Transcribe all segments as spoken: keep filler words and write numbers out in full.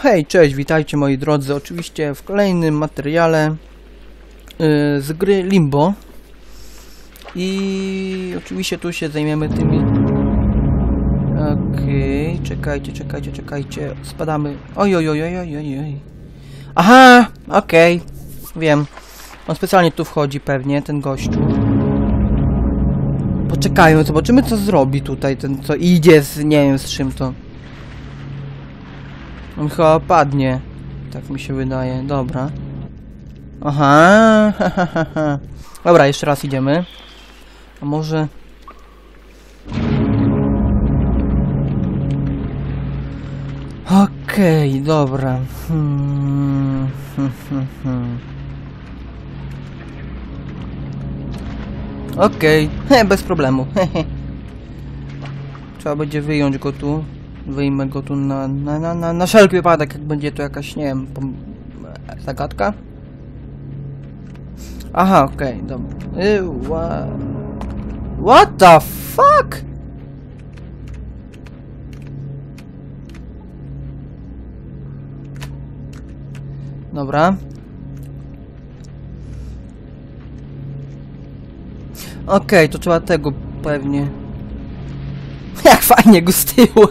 Hej, cześć, witajcie moi drodzy, oczywiście w kolejnym materiale yy, z gry Limbo. I oczywiście tu się zajmiemy tymi... Okej, okay, czekajcie, czekajcie, czekajcie, spadamy... Oj, oj, oj, oj, oj, oj. Aha, okej, okay. Wiem. On specjalnie tu wchodzi pewnie, ten gościu. Poczekajmy, zobaczymy co zrobi tutaj, ten co idzie z, nie wiem z czym to. On chyba padnie. Tak mi się wydaje. Dobra. Aha. Ha, ha, ha, ha. Dobra, jeszcze raz idziemy. A może... Okej, okay, dobra. Hmm, hmm, hmm, hmm. Okej, okay. Bez problemu. Trzeba będzie wyjąć go tu. Wyjmę go tu na, na, na, na, na wszelki wypadek, jak będzie to jakaś, nie wiem, zagadka. Aha, okej, okay, dobra. Y, wha... What the fuck? Dobra. Okej, okay, to trzeba tego pewnie. Jak fajnie go z tyłu.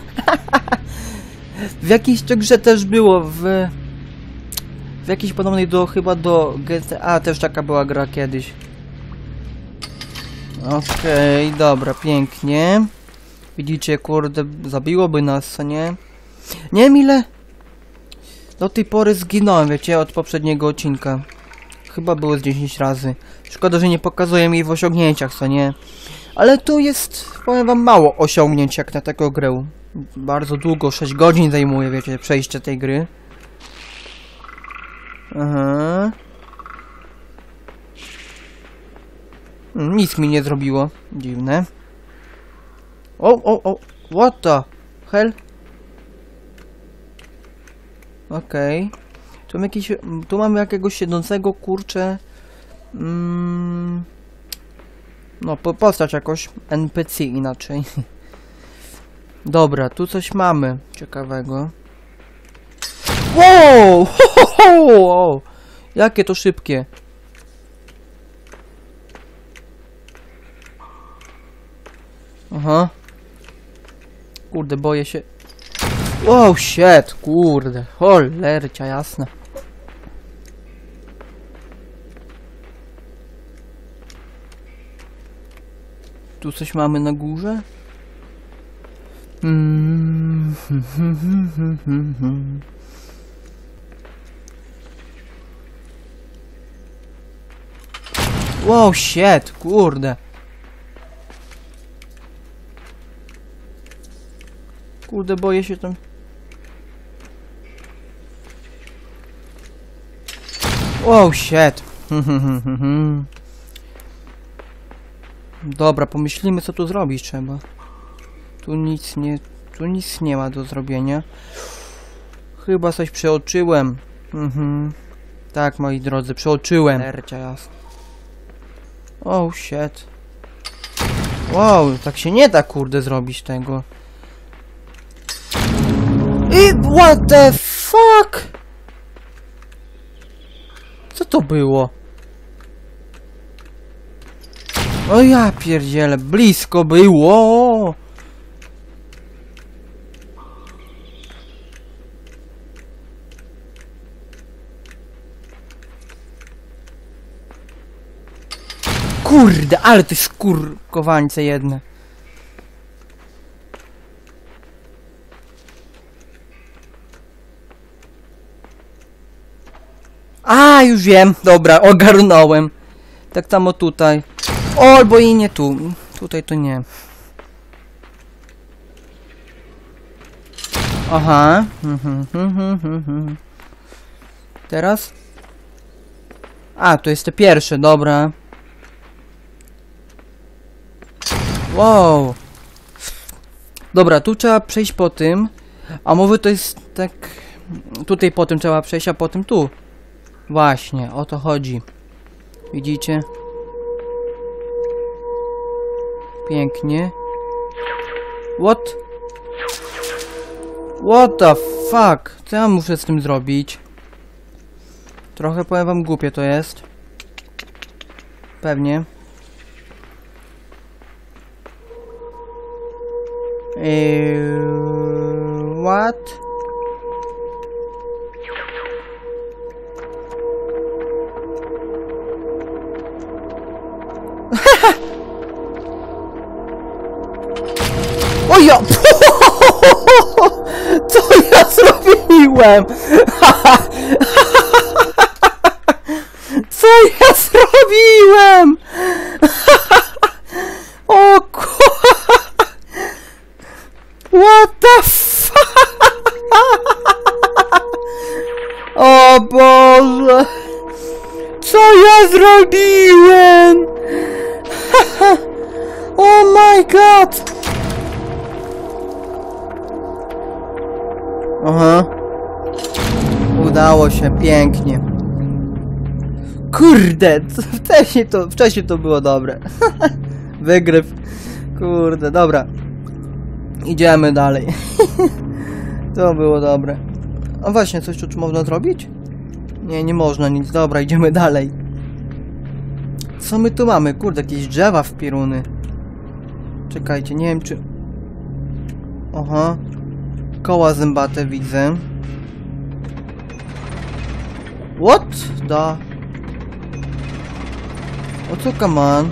W jakiejś to grze też było, w... W jakiejś podobnej do, chyba do G T A też taka była gra kiedyś. Okej, okay, dobra, pięknie. Widzicie, kurde, zabiłoby nas, co nie? Nie wiem ile... Do tej pory zginąłem, wiecie, od poprzedniego odcinka. Chyba było z dziesięć razy. Szkoda, że nie pokazuje mi w osiągnięciach, co nie? Ale tu jest, powiem wam, mało osiągnięć jak na taką grę. Bardzo długo, sześć godzin zajmuje, wiecie, przejście tej gry. Aha. Nic mi nie zrobiło. Dziwne. O, o, o. What the hell? Okej. Okay. Tu mam jakiś, tu mamy jakiegoś siedzącego, kurczę. Mm. No, po, postać jakoś. N P C inaczej. Dobra, tu coś mamy ciekawego. Wow! Ho, ho, ho, ho. Jakie to szybkie. Aha. Kurde, boję się. Wow, shit, kurde. Cholercia jasna. Tu coś mamy na górze? Mm. Wow, shit, kurde. Kurde, boję się tam. Wow, shit. Dobra, pomyślimy co tu zrobić trzeba. Tu nic nie... Tu nic nie ma do zrobienia. Chyba coś przeoczyłem. Mhm. Tak, moi drodzy, przeoczyłem. Ercia jasna. Oh shit. Wow, tak się nie da, kurde, zrobić tego. I what the fuck? Co to było? O ja pierdzielę, blisko było. Kurde, ale to skurkowańce jedne. A, już wiem. Dobra, ogarnąłem. Tak samo tutaj. O, albo i nie tu. Tutaj to nie. Aha. Teraz? A, to jest te pierwsze, dobra. Wow. Dobra, tu trzeba przejść po tym. A może to jest tak... Tutaj po tym trzeba przejść, a potem tu. Właśnie, o to chodzi. Widzicie? Pięknie. What? What the fuck? Co ja muszę z tym zrobić? Trochę powiem wam głupie to jest. Pewnie. Eee, what? O ja! Co ja zrobiłem? Co ja zrobiłem? O ku... What the fuck? O Boże! Co ja zrobiłem? Oh my god! Aha. Udało się, pięknie. Kurde, wcześniej to, wcześniej to było dobre. Wygryw. Kurde, dobra. Idziemy dalej. To było dobre. A właśnie, coś tu można zrobić? Nie, nie można nic. Dobra, idziemy dalej. Co my tu mamy? Kurde, jakieś drzewa w pieruny. Czekajcie, nie wiem czy... Aha. Koła zębate widzę. What the... O co, come on?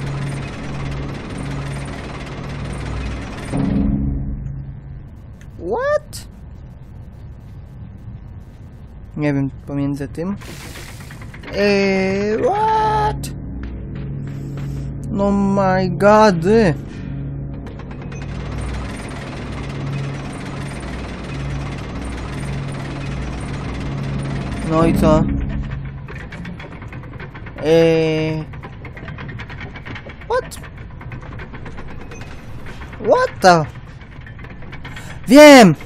What? Nie wiem, pomiędzy tym. Eee, what? No my god. No i co? Eee... What? What the? Wiem!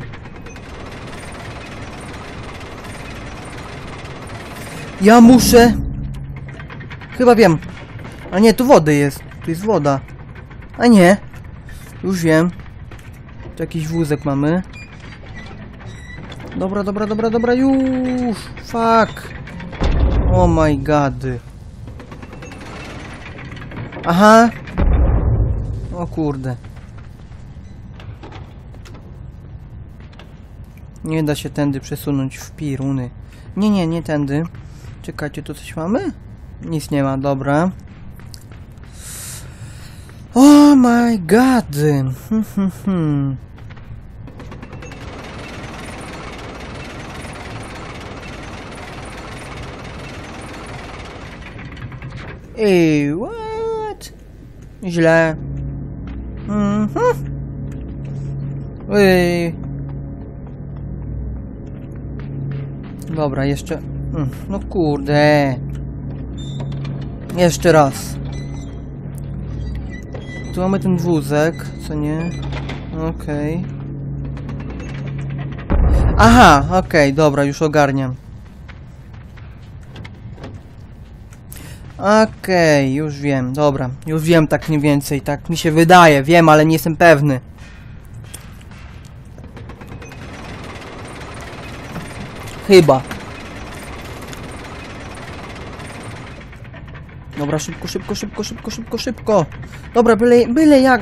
Ja muszę... Chyba wiem. A nie, tu wody jest. Tu jest woda. A nie. Już wiem. Tu jakiś wózek mamy. Dobra, dobra, dobra, dobra, już! Fuck! Oh my god! Aha! O kurde. Nie da się tędy przesunąć w piruny. Nie, nie, nie tędy. Czekajcie, tu coś mamy? Nic nie ma, dobra. Oh my god! Hmm, hmm, hmm. Ej, what? Źle. Mhm. Ej. Dobra, jeszcze... No kurde. Jeszcze raz. Tu mamy ten wózek, co nie? Okej. Okay. Aha, okej, okay, dobra, już ogarniam. Okej, okay, już wiem, dobra. Już wiem tak mniej więcej, tak mi się wydaje. Wiem, ale nie jestem pewny. Chyba. Dobra, szybko, szybko, szybko, szybko, szybko, szybko. Dobra, byle, byle jak...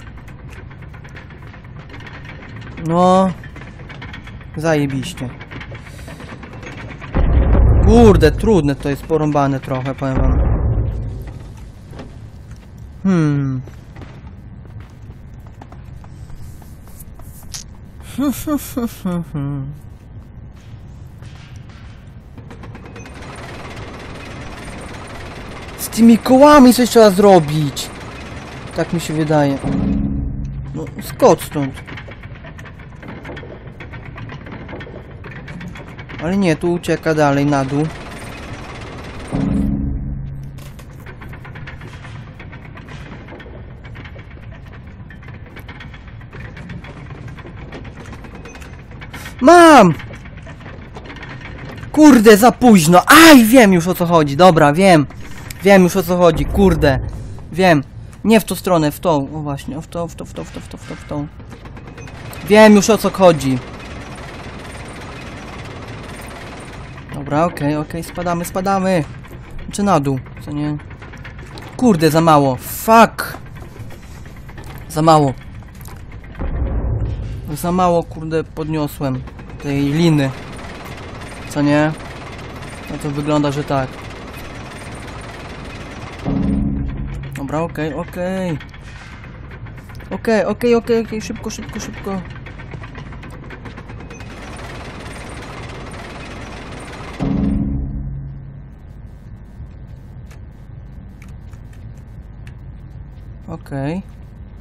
No... Zajebiście. Kurde, trudne to jest, porąbane trochę, powiem wam. Hmm... Z tymi kołami coś trzeba zrobić. Tak mi się wydaje. No, skocz stąd. Ale nie, tu ucieka dalej na dół. Mam! Kurde, za późno. Aj, wiem już o co chodzi. Dobra, wiem. Wiem już o co chodzi, kurde. Wiem. Nie w tą stronę, w tą. O właśnie, w tą, w tą, w tą, w tą, w tą, w tą. Wiem już o co chodzi. Dobra, okej, okay, okej, okay, spadamy, spadamy. Czy na dół, co nie? Kurde, za mało. Fuck! Za mało. Za mało, kurde, podniosłem tej liny. Co nie? No to wygląda, że tak. Dobra, okej, okay, okej. Okay. Okej, okay, okej, okay, okej, okay, okay. Szybko, szybko, szybko. Okej. Okay.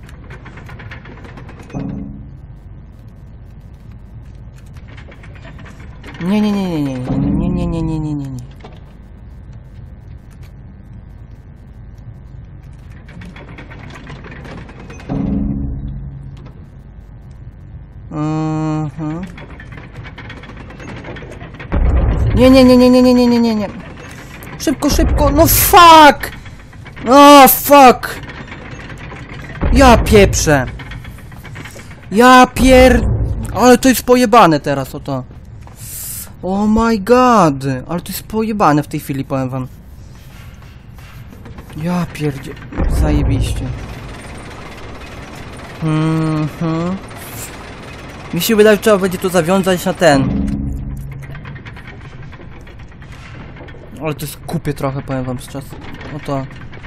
Nie, nie, nie, nie, nie, nie, nie, nie, nie, nie, nie, nie. Mhm. Nie, nie, nie, nie, nie, nie, nie, nie, nie, nie. Szybko, szybko, no fuck! O, fuck! Ja pieprzę. Ja pier... Ale to jest pojebane teraz, o to. Oh my god! Ale to jest pojebane w tej chwili, powiem wam. Ja pierdzie... Zajebiście. Mhm. Mi się wydaje, że trzeba będzie to zawiązać na ten. Ale to jest kupie trochę, powiem wam z czasu. No to...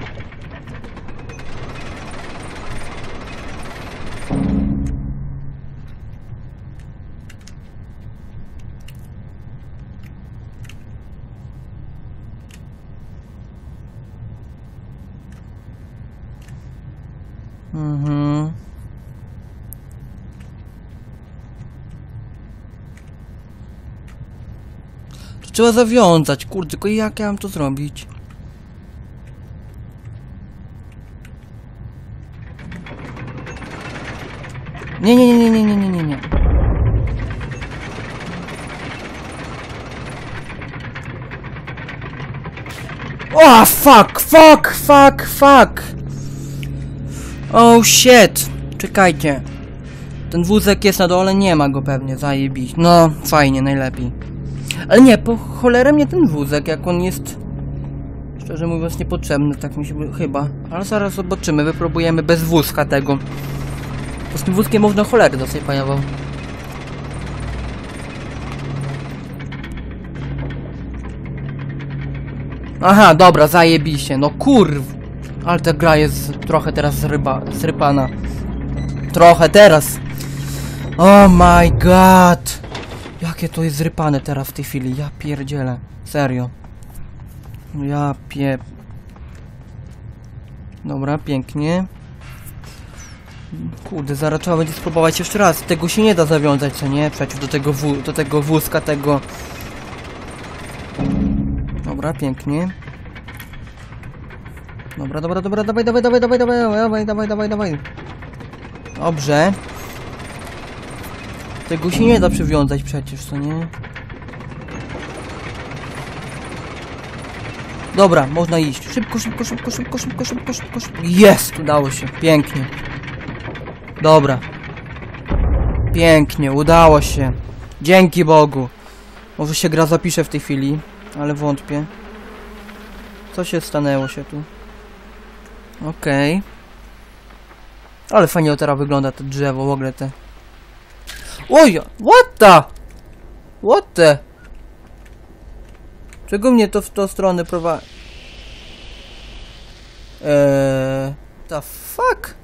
Mhm. To trzeba zawiązać, kurde, tylko jak ja mam to zrobić? Nie, nie, nie, nie, nie, nie, nie, nie. O, fuck, fuck, fuck, fuck. Oh shit. Czekajcie. Ten wózek jest na dole, nie ma go pewnie, zajebić. No, fajnie, najlepiej. Ale nie, po cholerę mnie ten wózek, jak on jest... Szczerze mówiąc niepotrzebny, tak mi się chyba. Ale zaraz zobaczymy, wypróbujemy bez wózka tego. Bo z tym wózkiem można cholerę dosyć paniową. Aha, dobra, zajebiście, no kurw. Ale ta gra jest trochę teraz zryba, zrypana. Trochę teraz. Oh my god. Jakie to jest zrypane teraz w tej chwili, ja pierdzielę. Serio. Ja pie... Dobra, pięknie. Kurde, zaraz trzeba będzie spróbować jeszcze raz. Tego się nie da zawiązać, co nie? Przecież do tego, wó do tego wózka, tego... Dobra, pięknie. Dobra, dobra, dobra, dawaj, dawaj, dawaj, dawaj, dawaj, dawaj, dawaj, dawaj, dawaj. Dobrze. Tego się nie da przywiązać przecież, co nie? Dobra, można iść. Szybko, szybko, szybko, szybko, szybko, szybko, szybko, szybko. Jest! Udało się. Pięknie. Dobra. Pięknie, udało się. Dzięki Bogu. Może się gra zapisze w tej chwili, ale wątpię. Co się stanęło się tu? Okej. Okay. Ale fajnie teraz wygląda to drzewo, w ogóle te... Oj! What the? What the? Czego mnie to w tą stronę prowadzi? Eee... The fuck?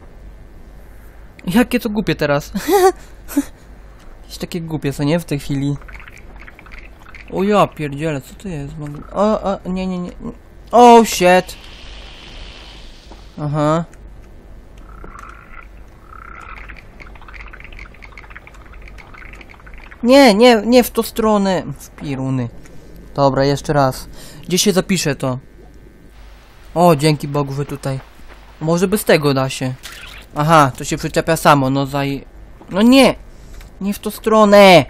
Jakie to głupie teraz? Jakieś takie głupie, co nie? W tej chwili. O ja pierdzielę, co to jest? O, o, nie, nie, nie. Oh shit. Aha. Nie, nie, nie w tą stronę. W piruny. Dobra, jeszcze raz. Gdzie się zapisze to? O, dzięki Bogu, że tutaj. Może bez tego da się. Aha, to się przyczepia samo, no zaj... No nie! Nie w tą stronę!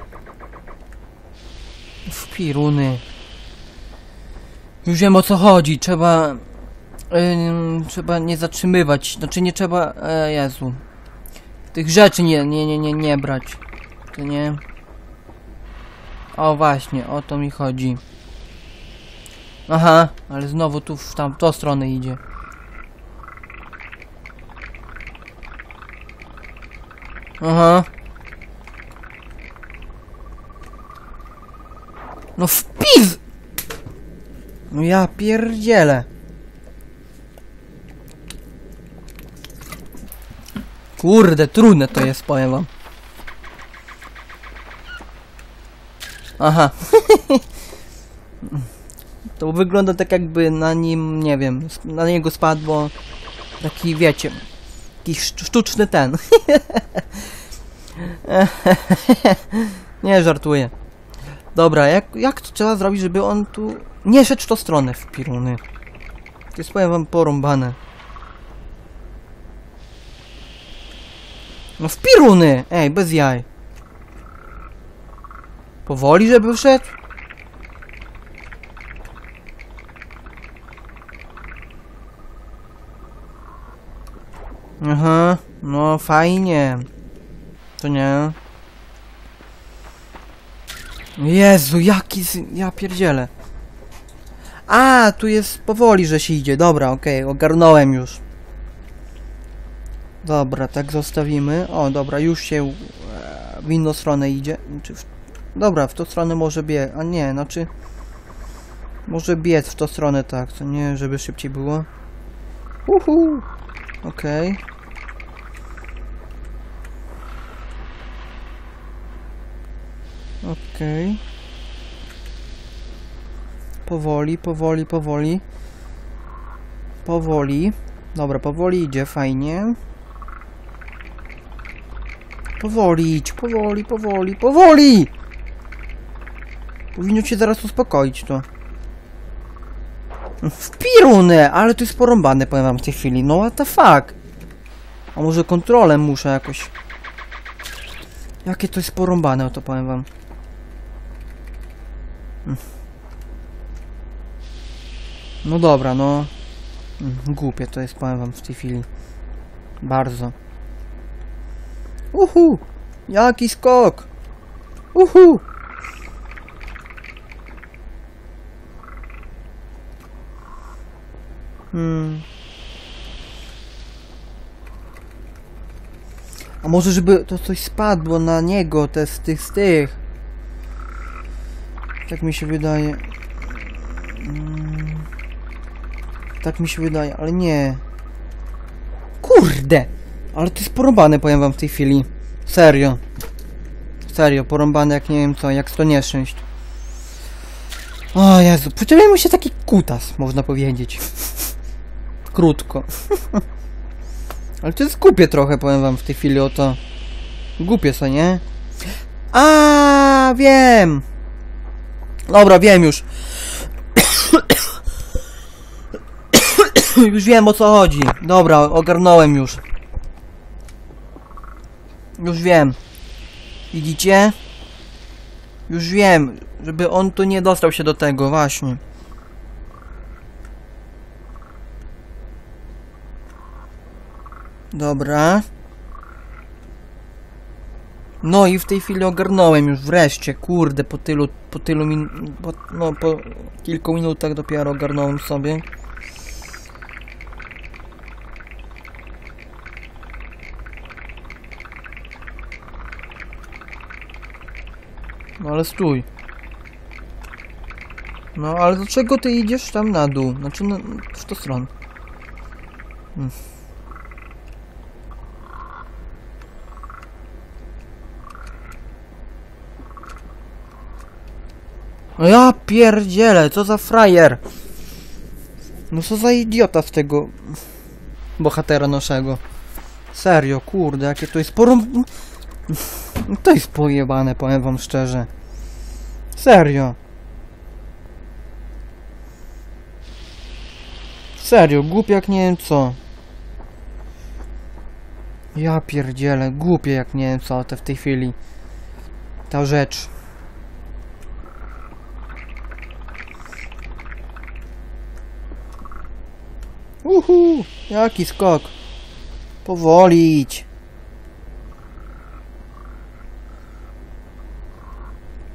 W piruny. Już wiem o co chodzi, trzeba... Yy, trzeba nie zatrzymywać, znaczy nie trzeba... E, Jezu. Tych rzeczy nie, nie, nie, nie, nie brać. To nie. O właśnie, o to mi chodzi. Aha, ale znowu tu w tamtą stronę idzie. Aha. No wpis! No ja pierdzielę. Kurde, trudne to jest, powiem wam. Aha. To wygląda tak, jakby na nim, nie wiem, na niego spadło taki, wiecie, jakiś sztuczny ten. Nie, żartuję. Dobra, jak, jak to trzeba zrobić, żeby on tu nie szedł w tą stronę, w piruny. To jest, powiem wam, porąbane. No w piruny! Ej, bez jaj. Powoli, żeby wszedł? Aha, no fajnie. To nie. Jezu, jaki... ja pierdzielę. A, tu jest powoli, że się idzie. Dobra, okej, okay, ogarnąłem już. Dobra, tak zostawimy. O, dobra, już się w inną stronę idzie. Czy w... Dobra, w tą stronę może biec. A nie, znaczy... Może biec w tą stronę, tak, co nie, żeby szybciej było. Uhu. Okej. Okay. Okej. Okay. Powoli, powoli, powoli. Powoli. Dobra, powoli idzie, fajnie. Powoli idź, powoli, powoli, powoli! Powinno cię zaraz uspokoić to. W pirunę! Ale to jest porąbane, powiem wam w tej chwili. No what the fuck? A może kontrolę muszę jakoś... Jakie to jest porąbane, o to powiem wam. No dobra, no... Głupie to jest, powiem wam w tej chwili. Bardzo. Uhu! Jaki skok! Uhu! Hmm. A może żeby to coś spadło na niego, te z tych, z tych. Tak mi się wydaje. Hmm. Tak mi się wydaje, ale nie. Kurde! Ale to jest porąbane, powiem wam w tej chwili. Serio. Serio, porąbane jak nie wiem co, jak sto nieszczęść. O Jezu, przyczepił mi się taki kutas, można powiedzieć. Krótko. Ale to jest głupie trochę, powiem wam w tej chwili o to. Głupie co, nie? A wiem! Dobra, wiem już. Już wiem o co chodzi. Dobra, ogarnąłem już. Już wiem. Widzicie? Już wiem, żeby on tu nie dostał się do tego, właśnie. Dobra. No i w tej chwili ogarnąłem już wreszcie, kurde, po tylu, po tylu min... Po, no, po kilku minutach dopiero ogarnąłem sobie. No ale stój. No ale dlaczego ty idziesz tam na dół? Znaczy na, w tą stronę. Hmm. No ja pierdzielę, co za frajer. No co za idiota z tego bohatera naszego. Serio, kurde, jakie to jest porąb... To jest pojebane, powiem wam szczerze. Serio. Serio, głupie jak nie wiem co. Ja pierdzielę, głupie jak nie wiem co te w tej chwili. Ta rzecz. Uhu, jaki skok. Powoli idź.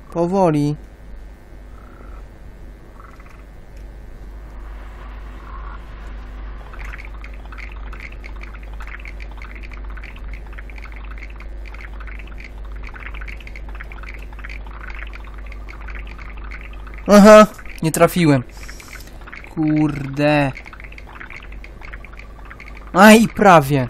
Powoli. Aha, nie trafiłem. Kurde. Aj, prawie.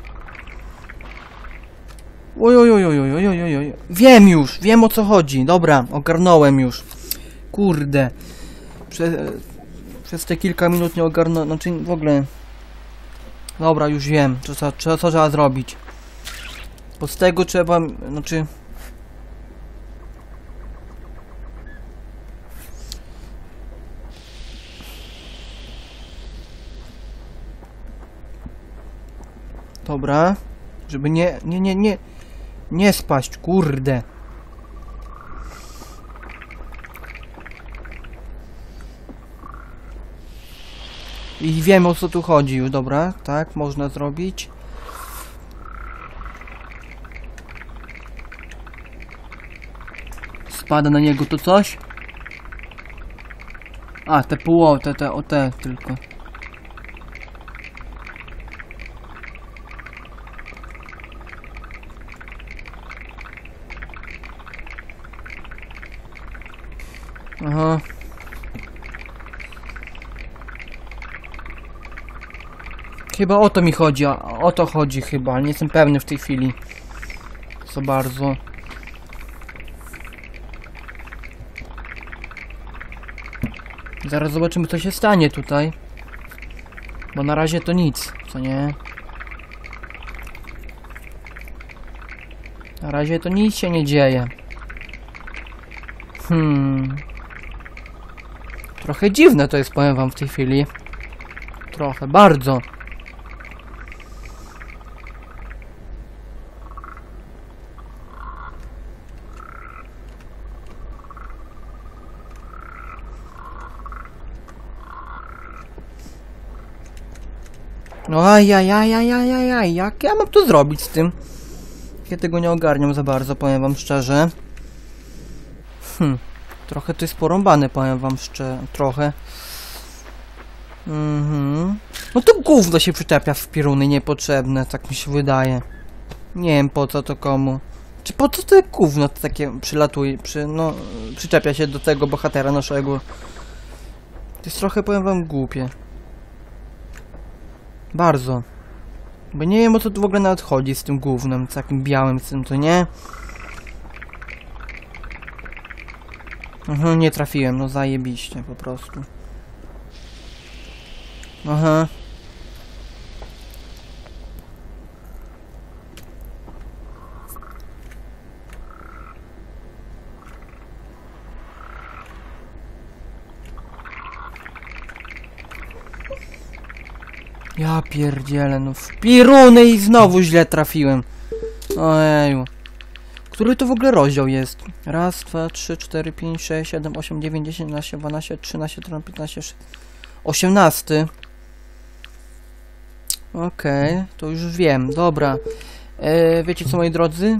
Oj, oj, oj, oj, oj, oj, oj, oj. Wiem już, wiem o co chodzi. Dobra, ogarnąłem już. Kurde. Prze przez te kilka minut nie ogarnąłem, znaczy w ogóle... Dobra, już wiem, co, co, co, co trzeba zrobić. Bo z tego trzeba, znaczy... Dobra, żeby nie, nie, nie, nie, nie spaść, kurde. I wiem o co tu chodzi już, dobra, tak, można zrobić. Spada na niego to coś? A, te pół, te, te, o te tylko. Aha. Chyba o to mi chodzi, o to chodzi chyba, nie jestem pewny w tej chwili. Co bardzo. Zaraz zobaczymy co się stanie tutaj. Bo na razie to nic, co nie? Na razie to nic się nie dzieje. Hmm. Trochę dziwne to jest, powiem wam w tej chwili. Trochę, bardzo. No ajajajajajajaj, jak ja mam to zrobić z tym? Ja tego nie ogarniam za bardzo, powiem wam szczerze. Hm, trochę to jest porąbane, powiem wam szczerze, trochę. Mhm. No to gówno się przyczepia w piruny niepotrzebne, tak mi się wydaje. Nie wiem po co to komu. Czy po co to gówno takie przylatuje, przy, no, przyczepia się do tego bohatera naszego. To jest trochę, powiem wam, głupie. Bardzo. Bo nie wiem o co tu w ogóle nawet chodzi z tym gównem, z takim białym, z tym, to nie? Mhm, nie trafiłem, no zajebiście po prostu. Aha. Ja pierdzielę, no w piruny i znowu źle trafiłem. Ojeju. Który to w ogóle rozdział jest? Raz, dwa, trzy, cztery, pięć, sześć, siedem, osiem, dziewięć, dziesięć, jedenaście, dwanaście, trzynaście, czternaście, piętnaście, szesnaście, osiemnaście. Okej, okay, to już wiem, dobra. E, wiecie co, moi drodzy?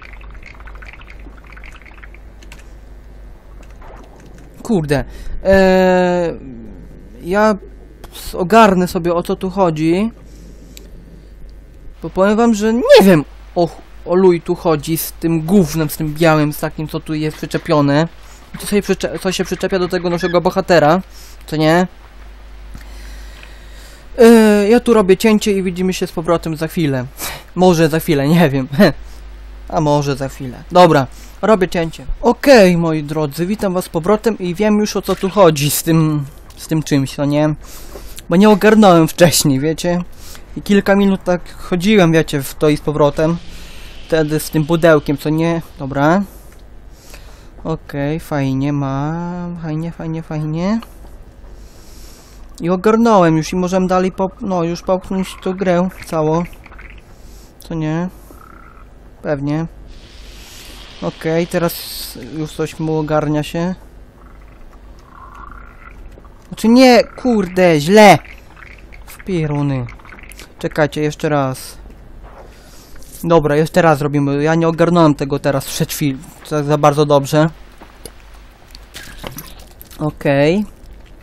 Kurde. E, ja ogarnę sobie o co tu chodzi. Bo powiem wam, że nie wiem o, o luj tu chodzi z tym gównem, z tym białym, z takim co tu jest przyczepione. Co, sobie przycze co się przyczepia do tego naszego bohatera. Co nie? Yy, ja tu robię cięcie i widzimy się z powrotem za chwilę. Może za chwilę, nie wiem. A może za chwilę. Dobra, robię cięcie. Okej, okay, moi drodzy, witam was z powrotem i wiem już o co tu chodzi z tym, z tym czymś, no nie? Bo nie ogarnąłem wcześniej, wiecie? I kilka minut tak chodziłem, wiecie, w to i z powrotem. Wtedy z tym pudełkiem, co nie? Dobra. Okej, okay, fajnie, mam. Fajnie, fajnie, fajnie. I ogarnąłem już i możemy dalej pop... No, już popchnąć tą grę całą. Co nie? Pewnie. Okej, okay, teraz już coś mu ogarnia się. Znaczy nie, kurde, źle! W piruny. Czekajcie, jeszcze raz. Dobra, jeszcze raz robimy. Ja nie ogarnąłem tego teraz przed chwilą. Tak za bardzo dobrze. Okej. Okay.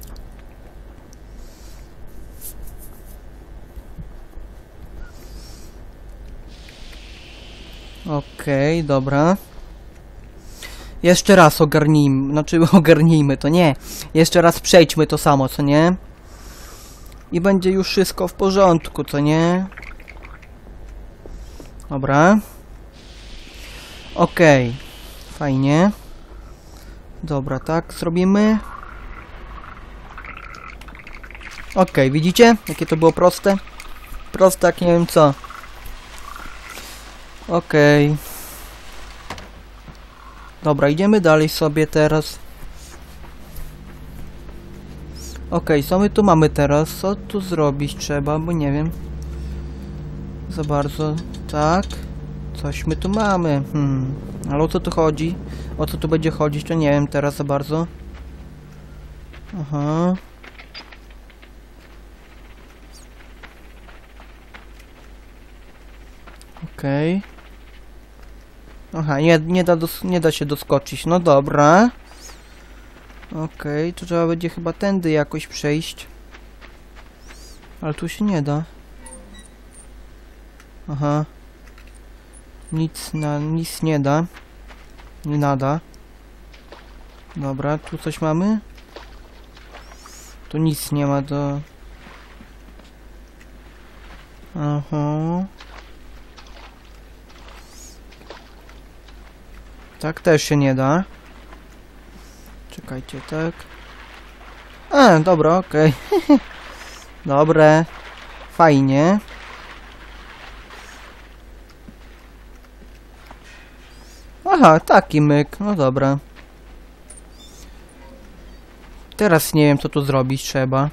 Okej, okay, dobra. Jeszcze raz ogarnijmy, znaczy ogarnijmy to, nie. Jeszcze raz przejdźmy to samo, co nie? I będzie już wszystko w porządku, co nie? Dobra. Okej. Okay. Fajnie. Dobra, tak zrobimy. Okej, okay, widzicie? Jakie to było proste? Proste jak nie wiem co. Okej. Okay. Dobra, idziemy dalej sobie teraz. Okej, okay, co my tu mamy teraz? Co tu zrobić trzeba? Bo nie wiem. Za bardzo. Tak. Coś my tu mamy. Hmm. Ale o co tu chodzi? O co tu będzie chodzić? To nie wiem teraz za bardzo. Aha. Okej. Okay. Aha, nie, nie, da dos nie da się doskoczyć. No dobra. Okej, okay, to trzeba będzie chyba tędy jakoś przejść. Ale tu się nie da. Aha. Nic na nic nie da. Nie nada. Dobra, tu coś mamy? Tu nic nie ma do... Aha. Tak też się nie da. Czekajcie, tak. A, dobra, okej. Okay. Dobre. Fajnie. Aha, taki myk. No dobra. Teraz nie wiem, co tu zrobić trzeba.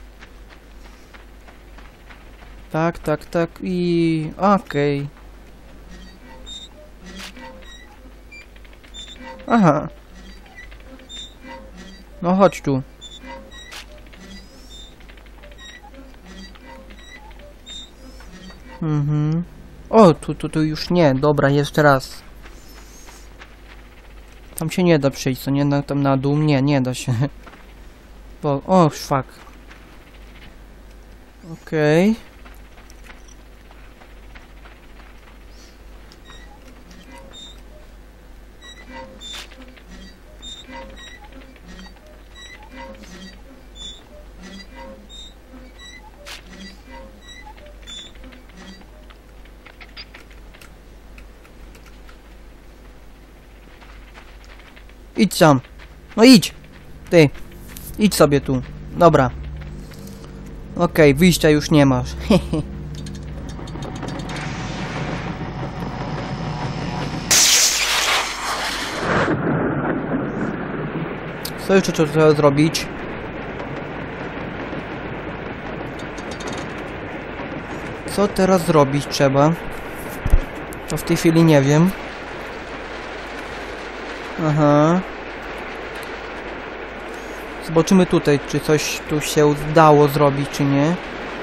Tak, tak, tak i... Okej. Okay. Aha. No chodź tu. Mhm. O, tu, tu, tu już nie. Dobra, jeszcze raz. Tam się nie da przejść, co nie? Na, tam na dół. Nie, nie da się. Bo... O, fuck. Okej. Okay. Idź tam. No idź. Ty. Idź sobie tu. Dobra. Okej, okay, wyjścia już nie masz. Co jeszcze trzeba zrobić? Co teraz zrobić trzeba? To w tej chwili nie wiem. Aha. Zobaczymy tutaj, czy coś tu się udało zrobić, czy nie.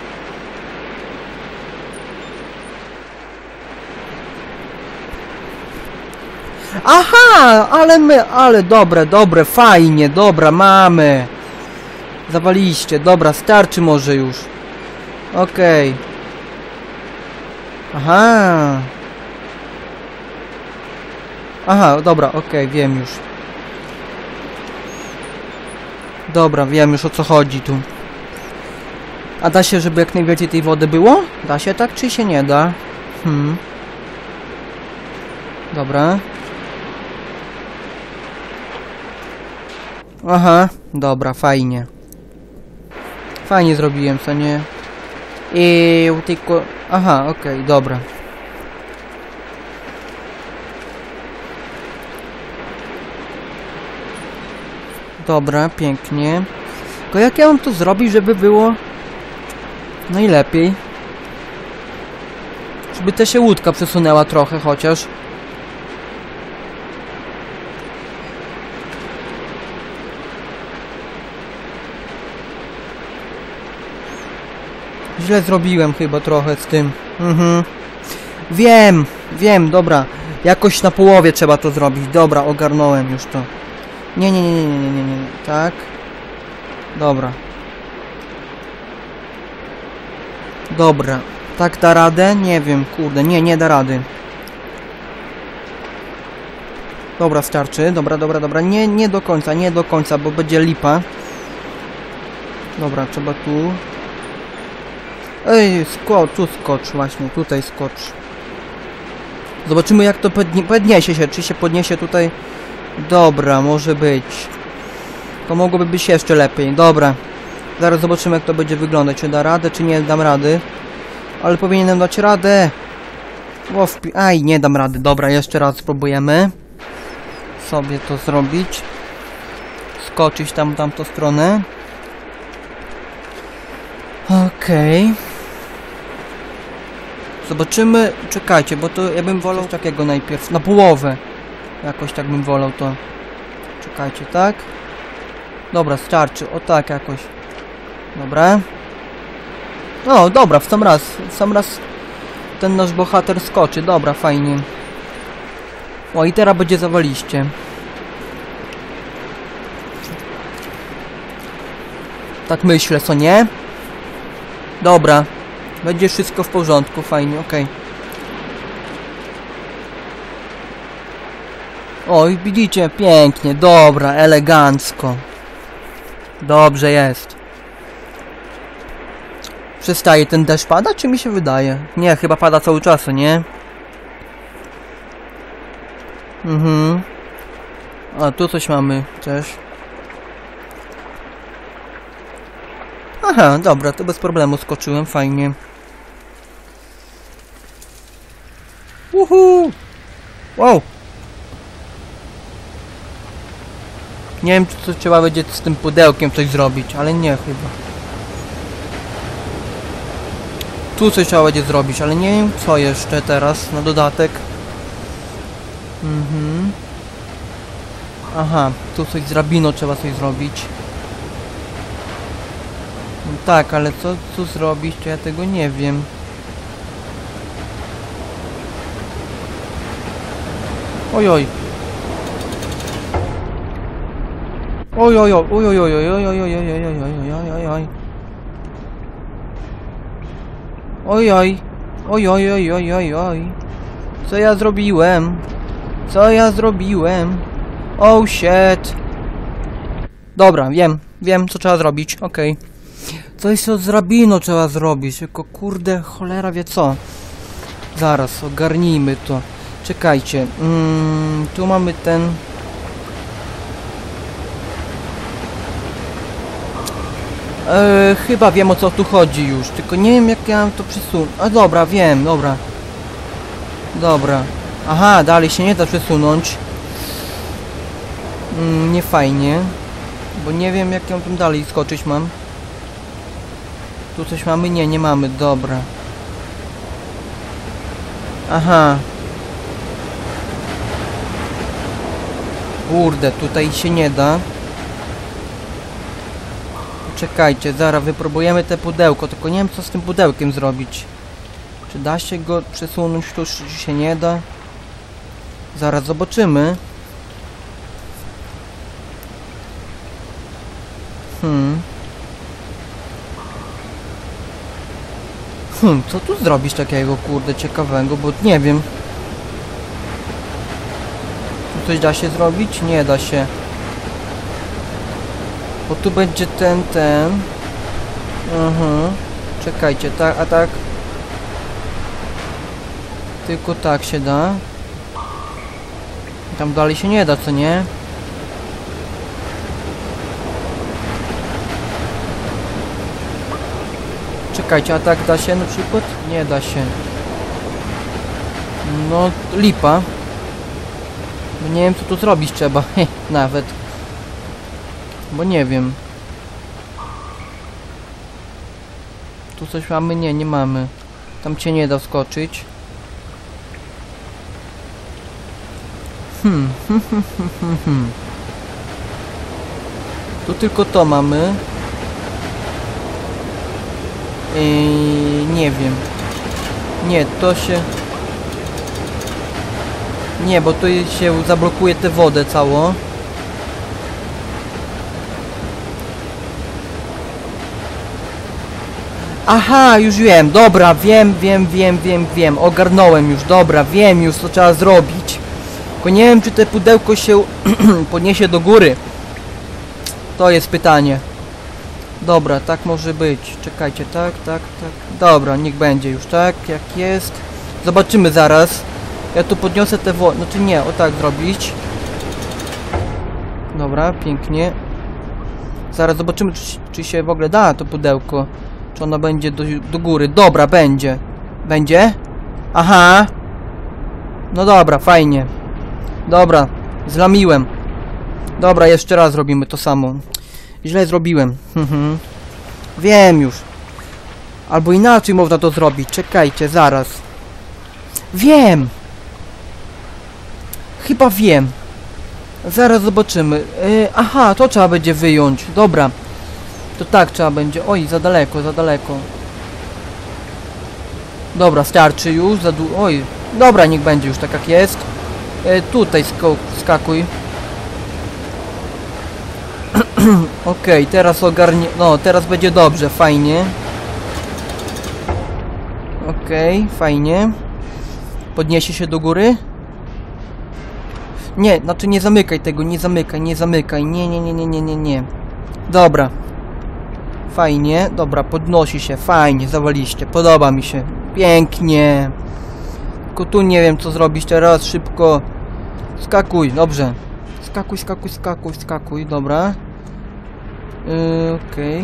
Aha! Ale my, ale dobre, dobre, fajnie, dobra, mamy. Zawaliście, dobra, starczy może już. Okej. Okay. Aha. Aha, dobra, okej, okay, wiem już. Dobra, wiem już o co chodzi tu. A da się, żeby jak najwięcej tej wody było? Da się tak, czy się nie da? Hmm. Dobra. Aha, dobra, fajnie. Fajnie zrobiłem, co nie? I tylko... Aha, okej, okay, dobra. Dobra, pięknie. Tylko jak ja mam to zrobić, żeby było najlepiej? Żeby też się łódka przesunęła trochę chociaż. Źle zrobiłem chyba trochę z tym. Mhm. Wiem, wiem, dobra. Jakoś na połowie trzeba to zrobić. Dobra, ogarnąłem już to. Nie, nie, nie, nie, nie, nie, nie, nie. Tak. Dobra. Dobra. Tak da radę? Nie wiem, kurde. Nie, nie da rady. Dobra, starczy. Dobra, dobra, dobra. Nie, nie do końca, nie do końca, bo będzie lipa. Dobra, trzeba tu. Ej, skocz, tu skocz właśnie, tutaj skocz. Zobaczymy, jak to podnie podniesie się, czy się podniesie tutaj. Dobra, może być. To mogłoby być jeszcze lepiej, dobra. Zaraz zobaczymy, jak to będzie wyglądać, czy da radę, czy nie dam rady. Ale powinienem dać radę. O, aj, nie dam rady, dobra, jeszcze raz spróbujemy sobie to zrobić. Skoczyć tam, tamtą stronę. Okej. Okay. Zobaczymy, czekajcie, bo to ja bym wolał takiego najpierw, na połowę. Jakoś tak bym wolał to. Czekajcie, tak? Dobra, starczy, o tak jakoś. Dobra. O, dobra, w sam raz, w sam raz ten nasz bohater skoczy, dobra, fajnie. O, i teraz będzie zawaliście. Tak myślę, co nie? Dobra. Będzie wszystko w porządku, fajnie, okej. Okay. Oj, widzicie, pięknie, dobra, elegancko. Dobrze jest. Przestaje ten deszcz pada, czy mi się wydaje? Nie, chyba pada cały czas, nie? Mhm. A, tu coś mamy też. Aha, dobra, to bez problemu skoczyłem, fajnie. Uhu! Wow! Nie wiem, czy to trzeba będzie z tym pudełkiem coś zrobić, ale nie chyba. Tu coś trzeba będzie zrobić, ale nie wiem co jeszcze teraz na dodatek. Mhm. Aha, tu coś z drabiną trzeba coś zrobić. No tak, ale co tu zrobić, to ja tego nie wiem. Ojoj. Ojoj, ojoj, ojoj, ojoj, ojoj, ojoj, ojoj, ojoj, ojoj. Ojoj, ojoj, ojoj, ojoj, oj. Co ja zrobiłem? Co ja zrobiłem? Oh shit. Dobra, wiem, wiem co trzeba zrobić, okej. Okay. Coś z drabino trzeba zrobić, tylko kurde, cholera wie co. Zaraz, ogarnijmy to. Czekajcie, mm, tu mamy ten... Eee, chyba wiem o co tu chodzi już, tylko nie wiem jak ja mam to przesunąć. A dobra, wiem, dobra. Dobra. Aha, dalej się nie da przesunąć. Mm, nie fajnie. Bo nie wiem jak ją tam dalej skoczyć mam. Tu coś mamy? Nie, nie mamy, dobra. Aha. Kurde, tutaj się nie da. Czekajcie, zaraz wypróbujemy te pudełko, tylko nie wiem co z tym pudełkiem zrobić. Czy da się go przesunąć, tu się nie da? Zaraz zobaczymy. Hmm. Hmm, co tu zrobić takiego, kurde, ciekawego, bo nie wiem. Tu coś da się zrobić? Nie da się. Bo tu będzie ten, ten. Mhm. Czekajcie, tak, a tak. Tylko tak się da. Tam dalej się nie da, co nie? Czekajcie, a tak da się na przykład? Nie da się. No, lipa. Bo nie wiem co tu zrobić trzeba, nawet. Bo nie wiem. Tu coś mamy? Nie, nie mamy. Tam cię nie da wskoczyć. Hmm, hmm, hmm, hmm, hmm. Tu tylko to mamy. Yy, nie wiem. Nie, to się... Nie, bo tu się zablokuje tę wodę całą. Aha, już wiem, dobra, wiem, wiem, wiem, wiem, wiem, ogarnąłem już, dobra, wiem już, co trzeba zrobić. Tylko nie wiem, czy te pudełko się podniesie do góry. To jest pytanie. Dobra, tak może być. Czekajcie, tak, tak, tak. Dobra, niech będzie już tak, jak jest. Zobaczymy zaraz. Ja tu podniosę te wo... No czy nie, o tak zrobić. Dobra, pięknie. Zaraz zobaczymy, czy, czy się w ogóle da to pudełko. Czy ono będzie do, do góry. Dobra, będzie. Będzie? Aha. No dobra, fajnie. Dobra, zlamiłem. Dobra, jeszcze raz robimy to samo. Źle zrobiłem. Wiem już. Albo inaczej można to zrobić. Czekajcie, zaraz. Wiem. Chyba wiem. Zaraz zobaczymy. Yy, aha, to trzeba będzie wyjąć. Dobra. To tak trzeba będzie. Oj, za daleko, za daleko. Dobra, starczy już. Za du Oj. Dobra, niech będzie już tak jak jest. Yy, tutaj sk skakuj. Okej, okay, teraz ogarnie... No, teraz będzie dobrze, fajnie. Okej, okay, fajnie. Podniesie się do góry? Nie, znaczy nie zamykaj tego, nie zamykaj, nie zamykaj. Nie, nie, nie, nie, nie, nie, nie. Dobra. Fajnie, dobra, podnosi się, fajnie, zawaliście, podoba mi się. Pięknie. Tylko tu nie wiem, co zrobić teraz, szybko. Skakuj, dobrze. Skakuj, skakuj, skakuj, skakuj, dobra. Yy, okej.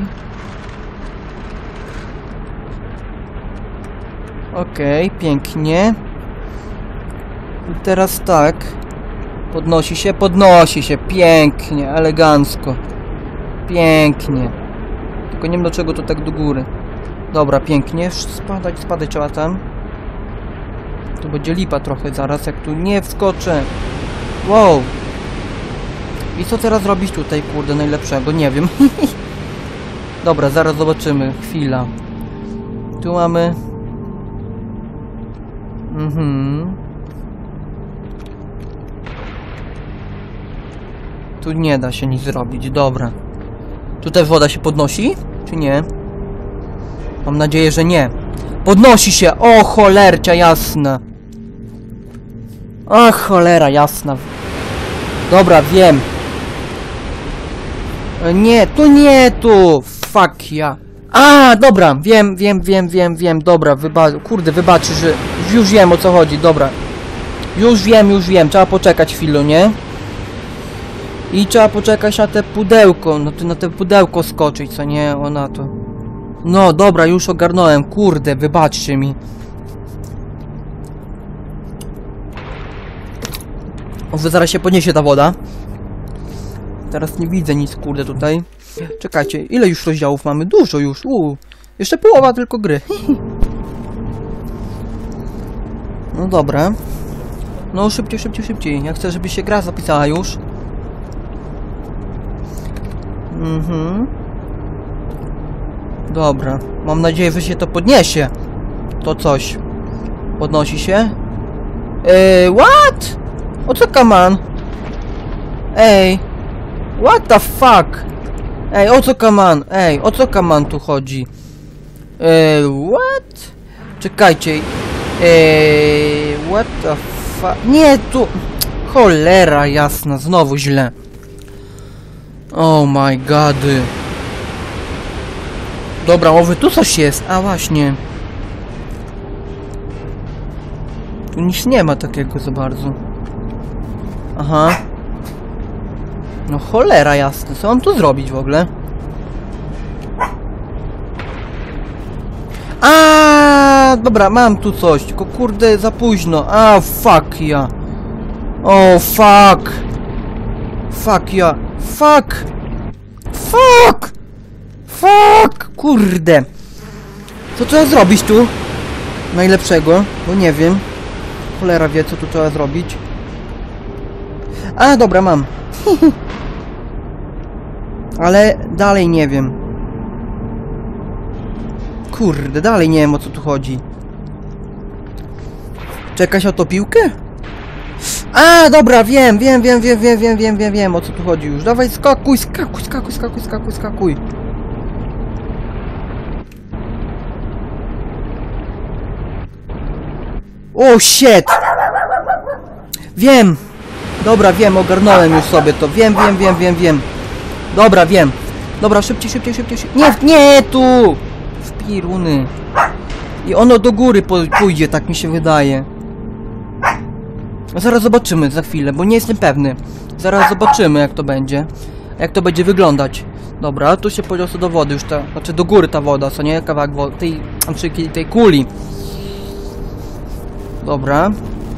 Okay. Okej, okay, pięknie. I teraz tak. Podnosi się, podnosi się, pięknie, elegancko. Pięknie. Tylko nie wiem dlaczego to tak do góry. Dobra, pięknie, spadać, spadać trzeba tam. Tu będzie lipa trochę zaraz, jak tu nie wskoczę. Wow. I co teraz robić tutaj, kurde, najlepszego? Nie wiem. Dobra, zaraz zobaczymy. Chwila. Tu mamy... Mhm. Tu nie da się nic zrobić, dobra. Tutaj woda się podnosi? Czy nie? Mam nadzieję, że nie. Podnosi się! O, cholercia jasna! O, cholera jasna. Dobra, wiem. Nie, tu nie, tu! Fuck ja. A, dobra, wiem, wiem, wiem, wiem, wiem, dobra, wyba... Kurde, wybaczy, że... Już wiem, o co chodzi, dobra. Już wiem, już wiem, trzeba poczekać chwilę, nie? I trzeba poczekać na te pudełko, no to na te pudełko skoczyć, co nie? O, na to. No, dobra, już ogarnąłem, kurde, wybaczcie mi. O, zaraz się podniesie ta woda. Teraz nie widzę nic, kurde, tutaj. Czekajcie, ile już rozdziałów mamy? Dużo już, uuu. Jeszcze połowa tylko gry. No dobra. No szybciej, szybciej, szybciej. Ja chcę, żeby się gra zapisała już. Mhm. Dobra. Mam nadzieję, że się to podniesie. To coś. Podnosi się. Eee, what? O co kaman? Ej. What the fuck? Ej, o co kaman? Ej, o co kaman tu chodzi? Eee, what? Czekajcie. Eee, what the fuck? Nie, tu... Cholera jasna, znowu źle. Oh my god. Dobra, może tu coś jest. A właśnie. Tu nic nie ma takiego za bardzo. Aha. No cholera jasna, co mam tu zrobić w ogóle? A, dobra, mam tu coś, tylko kurde za późno. A, fuck ja. O, fuck. Fuck ja. Fuck. Fuck. Fuck. Kurde. Co trzeba zrobić tu? Najlepszego, bo nie wiem. Cholera wie, co tu trzeba zrobić. A, dobra, mam. Ale dalej nie wiem. Kurde, dalej nie wiem, o co tu chodzi. Czekać o to piłkę? A, dobra, wiem, wiem, wiem, wiem, wiem, wiem, wiem, wiem, wiem, o co tu chodzi już. Dawaj, skakuj, skakuj, skakuj, skakuj, skakuj, skakuj. O, shit! Wiem! Dobra, wiem, ogarnąłem już sobie to. Wiem, wiem, wiem, wiem, wiem. Dobra, wiem. Dobra, szybciej, szybciej, szybciej, szybciej. Nie, nie tu! W piruny. I ono do góry pójdzie, tak mi się wydaje. Zaraz zobaczymy za chwilę, bo nie jestem pewny. Zaraz zobaczymy, jak to będzie. Jak to będzie wyglądać. Dobra, tu się podniosę do wody już ta... Znaczy do góry ta woda, co nie? Kawałek wody. Tej... Znaczy tej kuli. Dobra.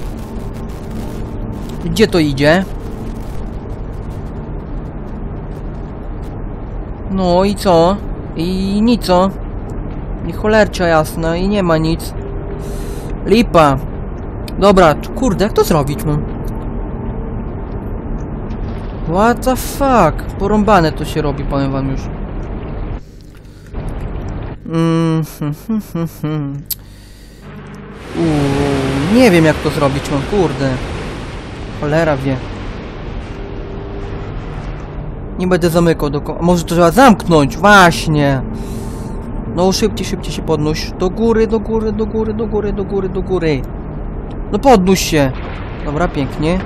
Gdzie to idzie? No i co? I nic co? I cholercia jasna, i nie ma nic. Lipa. Dobra, kurde, jak to zrobić mam? What the fuck? Porąbane to się robi, powiem wam już. Mm, hmm, hmm, hmm, hmm. Uuu, nie wiem jak to zrobić mam, kurde. Cholera wie. Nie będę zamykał do końca. Może to trzeba zamknąć, właśnie. No szybciej, szybciej się podnóś. Do góry, do góry, do góry, do góry, do góry, do góry. No podnóś się. Dobra, pięknie.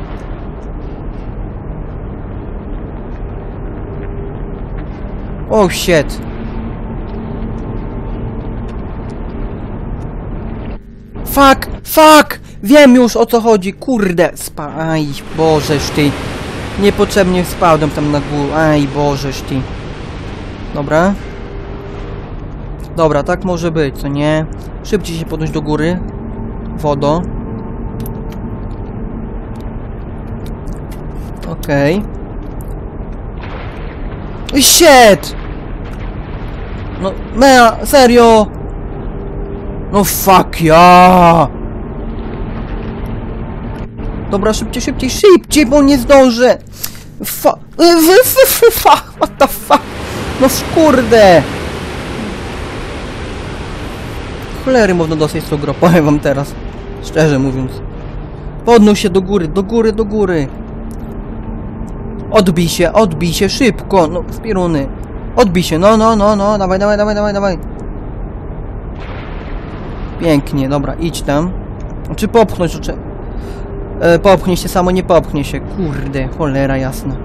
Oh shit. Fuck, fuck! Wiem już o co chodzi, kurde. Spa... Aj, bożeż ty. Niepotrzebnie spadłem tam na górę. Aj, bożeż ty. Dobra. Dobra, tak może być, co nie? Szybciej się podnieść do góry. Wodo. Okej. Okay. Shit! No, mea, serio? No fuck ja! Dobra, szybciej, szybciej, szybciej, bo nie zdążę! Fuck! What the fuck? No kurde! Cholery można dosyć tą grę, powiem wam teraz. Szczerze mówiąc. Podnóż się do góry, do góry, do góry. Odbij się, odbij się, szybko, no w pieruny. Odbij się, no, no, no, no, dawaj, dawaj, dawaj, dawaj, dawaj. Pięknie, dobra, idź tam. Czy popchnąć, czy... E, popchnie się samo, nie popchnie się, kurde, cholera jasna.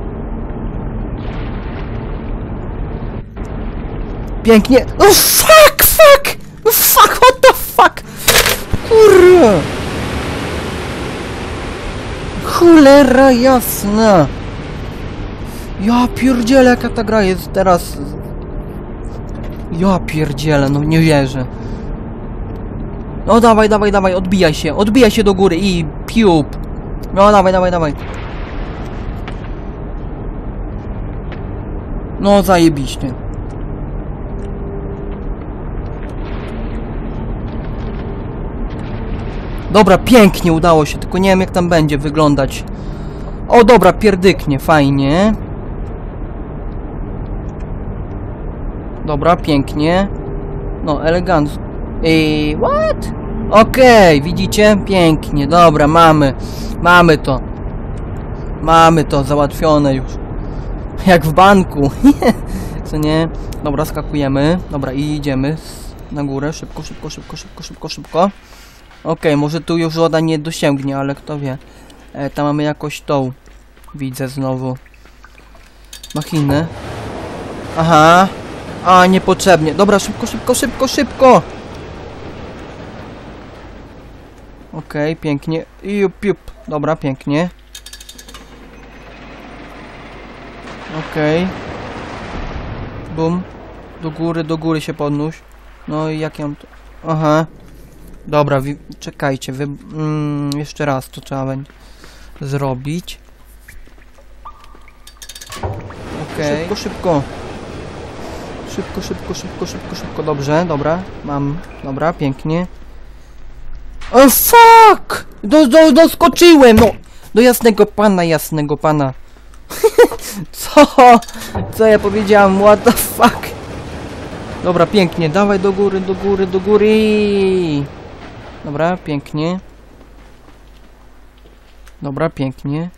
Pięknie, no fuck, fuck, no fuck, what the fuck. Kurwa. Cholera jasna. Ja pierdzielę, jaka ta gra jest teraz. Ja pierdzielę, no nie wierzę. No dawaj, dawaj, dawaj, odbijaj się, odbijaj się do góry i piup. No dawaj, dawaj, dawaj. No zajebiście. Dobra, pięknie udało się, tylko nie wiem jak tam będzie wyglądać. O dobra, pierdyknie, fajnie. Dobra, pięknie. No, elegancko. Ej, what? Okej, okay, widzicie? Pięknie, dobra, mamy. Mamy to. Mamy to, załatwione już. Jak w banku. Co nie? Dobra, skakujemy. Dobra, i idziemy na górę. Szybko, szybko, szybko, szybko, szybko, szybko. Okej, okay, może tu już woda nie dosięgnie, ale kto wie. E, tam mamy jakoś tą. Widzę znowu. Machinę. Aha. A, niepotrzebnie. Dobra, szybko, szybko, szybko, szybko. Okej, okay, pięknie. Jup, jup. Dobra, pięknie. Okej. Okay. Bum. Do góry, do góry się podnóś. No i jak ja mam to... Aha. Dobra, czekajcie. Wy... Mm, jeszcze raz to trzeba będzie zrobić. Okej. Okay. Szybko, szybko. Szybko, szybko, szybko, szybko, szybko. Dobrze, dobra. Mam. Dobra, pięknie. O fuck! Do, do, doskoczyłem! No! Do jasnego pana, jasnego pana. Co? Co ja powiedziałem? What the fuck? Dobra, pięknie. Dawaj do góry, do góry, do góry. Dobra, pięknie. Dobra, pięknie.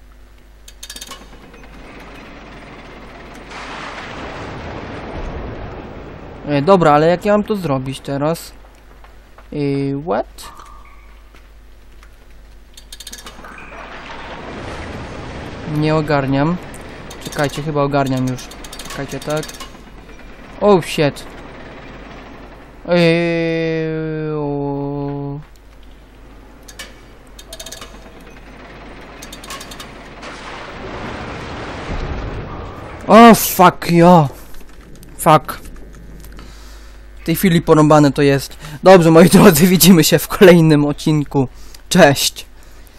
E, dobra, ale jak ja mam to zrobić teraz? E, what? Nie ogarniam. Czekajcie, chyba ogarniam już. Czekajcie, tak. Oh shit. Eee, o... O, fuck, ja. Fuck. W tej chwili porąbane to jest. Dobrze, moi drodzy, widzimy się w kolejnym odcinku. Cześć.